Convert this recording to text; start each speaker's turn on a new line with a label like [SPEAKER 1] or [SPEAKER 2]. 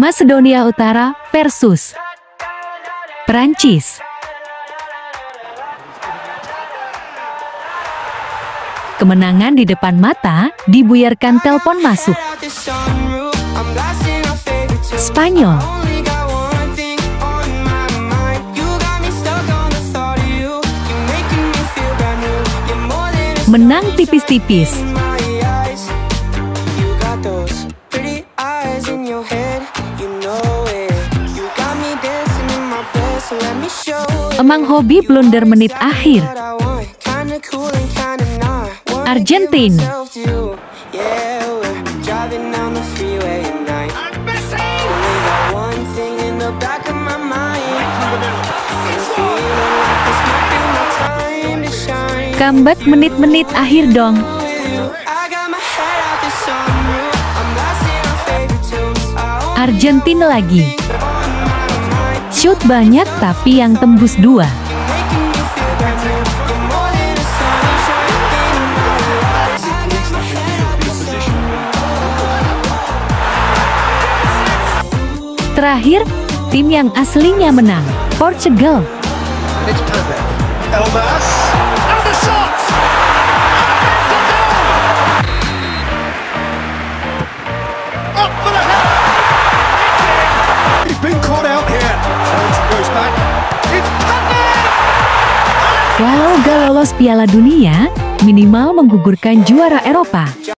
[SPEAKER 1] Masedonia Utara versus Prancis. Kemenangan di depan mata dibuyarkan telepon masuk. Spanyol menang tipis-tipis. Emang hobi blunder menit akhir. Argentina comeback menit-menit akhir dong. Argentina lagi. Shoot banyak tapi yang tembus 2. Terakhir, tim yang aslinya menang, Portugal. Walau gak lolos Piala Dunia, minimal menggugurkan juara Eropa.